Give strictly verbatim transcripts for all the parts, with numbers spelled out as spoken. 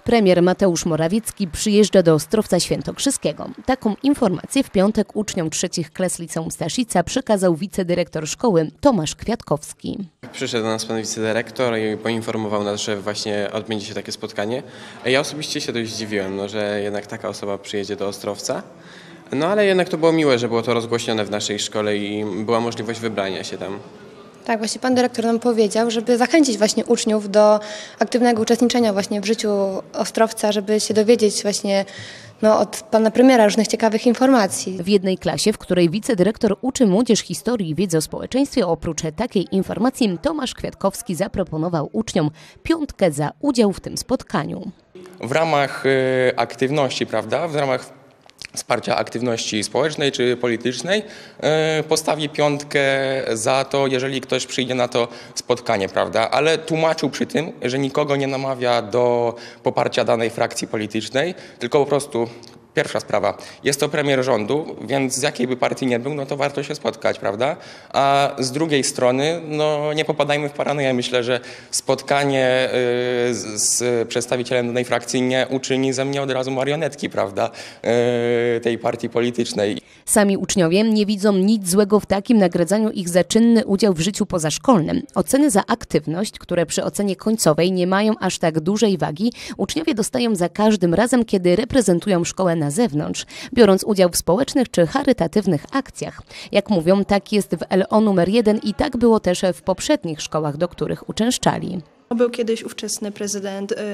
Premier Mateusz Morawiecki przyjeżdża do Ostrowca Świętokrzyskiego. Taką informację w piątek uczniom trzecich klas liceum Staszica przekazał wicedyrektor szkoły Tomasz Kwiatkowski. Przyszedł do nas pan wicedyrektor i poinformował nas, że właśnie odbędzie się takie spotkanie. Ja osobiście się dość zdziwiłem, no, że jednak taka osoba przyjedzie do Ostrowca. No ale jednak to było miłe, że było to rozgłośnione w naszej szkole i była możliwość wybrania się tam. Tak, właśnie pan dyrektor nam powiedział, żeby zachęcić właśnie uczniów do aktywnego uczestniczenia właśnie w życiu Ostrowca, żeby się dowiedzieć właśnie no, od pana premiera różnych ciekawych informacji. W jednej klasie, w której wicedyrektor uczy młodzież historii i wiedzy o społeczeństwie, oprócz takiej informacji Tomasz Kwiatkowski zaproponował uczniom piątkę za udział w tym spotkaniu. W ramach y, aktywności, prawda, w ramach wsparcia aktywności społecznej czy politycznej postawi piątkę za to, jeżeli ktoś przyjdzie na to spotkanie, prawda? Ale tłumaczył przy tym, że nikogo nie namawia do poparcia danej frakcji politycznej, tylko po prostu pierwsza sprawa, jest to premier rządu, więc z jakiej by partii nie był, no to warto się spotkać, prawda? A z drugiej strony, no nie popadajmy w paranoję. Myślę, że spotkanie y, z, z przedstawicielem danej frakcji nie uczyni ze mnie od razu marionetki, prawda? Y, tej partii politycznej. Sami uczniowie nie widzą nic złego w takim nagradzaniu ich za czynny udział w życiu pozaszkolnym. Oceny za aktywność, które przy ocenie końcowej nie mają aż tak dużej wagi, uczniowie dostają za każdym razem, kiedy reprezentują szkołę na zewnątrz, biorąc udział w społecznych czy charytatywnych akcjach. Jak mówią, tak jest w L O numer jeden i tak było też w poprzednich szkołach, do których uczęszczali. Był kiedyś ówczesny prezydent yy...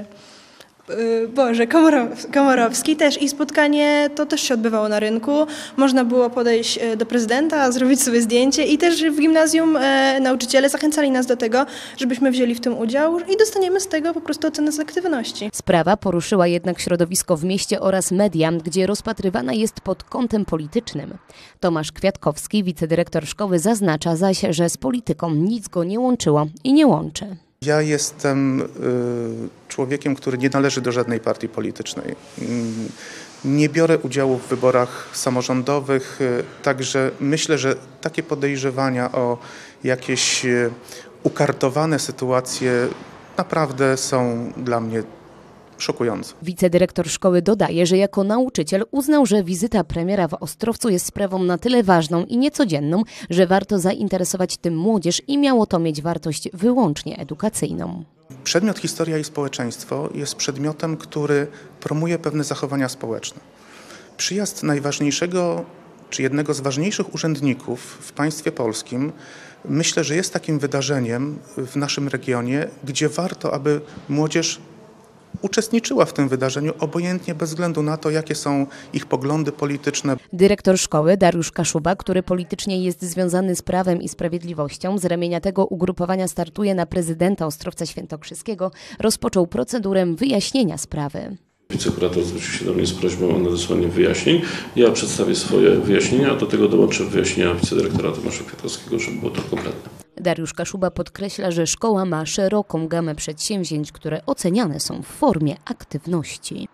Boże, Komorowski też i spotkanie to też się odbywało na rynku. Można było podejść do prezydenta, zrobić sobie zdjęcie i też w gimnazjum e, nauczyciele zachęcali nas do tego, żebyśmy wzięli w tym udział i dostaniemy z tego po prostu ocenę z aktywności. Sprawa poruszyła jednak środowisko w mieście oraz media, gdzie rozpatrywana jest pod kątem politycznym. Tomasz Kwiatkowski, wicedyrektor szkoły, zaznacza zaś, że z polityką nic go nie łączyło i nie łączy. Ja jestem y, człowiekiem, który nie należy do żadnej partii politycznej. Y, nie biorę udziału w wyborach samorządowych, y, także myślę, że takie podejrzewania o jakieś y, ukartowane sytuacje naprawdę są dla mnie szokujące. Wicedyrektor szkoły dodaje, że jako nauczyciel uznał, że wizyta premiera w Ostrowcu jest sprawą na tyle ważną i niecodzienną, że warto zainteresować tym młodzież i miało to mieć wartość wyłącznie edukacyjną. Przedmiot historia i społeczeństwo jest przedmiotem, który promuje pewne zachowania społeczne. Przyjazd najważniejszego czy jednego z ważniejszych urzędników w państwie polskim myślę, że jest takim wydarzeniem w naszym regionie, gdzie warto, aby młodzież uczestniczyła w tym wydarzeniu, obojętnie bez względu na to, jakie są ich poglądy polityczne. Dyrektor szkoły Dariusz Kaszuba, który politycznie jest związany z Prawem i Sprawiedliwością, z ramienia tego ugrupowania startuje na prezydenta Ostrowca Świętokrzyskiego, rozpoczął procedurę wyjaśnienia sprawy. Wicekurator zwrócił się do mnie z prośbą o nadesłanie wyjaśnień. Ja przedstawię swoje wyjaśnienia, a do tego dołączę wyjaśnienia wicedyrektora Tomasza Kwiatkowskiego, żeby było to kompletne. Dariusz Kaszuba podkreśla, że szkoła ma szeroką gamę przedsięwzięć, które oceniane są w formie aktywności.